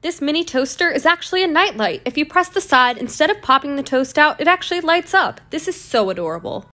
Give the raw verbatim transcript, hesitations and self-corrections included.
This mini toaster is actually a nightlight. If you press the side, instead of popping the toast out, it actually lights up. This is so adorable.